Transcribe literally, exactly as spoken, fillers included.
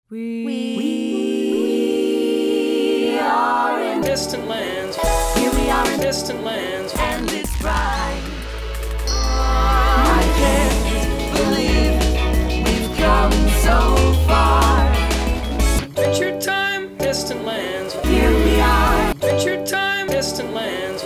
We, we are in distant lands. Here we are in distant lands. And it's bright.